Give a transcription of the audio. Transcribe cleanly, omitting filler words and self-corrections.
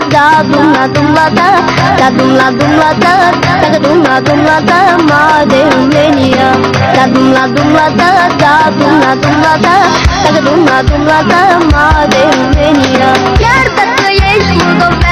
da dumlată, da dumlată, dacă dumlată, mare Romania. Da dumlată, da dumlată, dacă dumlată, mare Romania. Chiar dacă ești moldovean,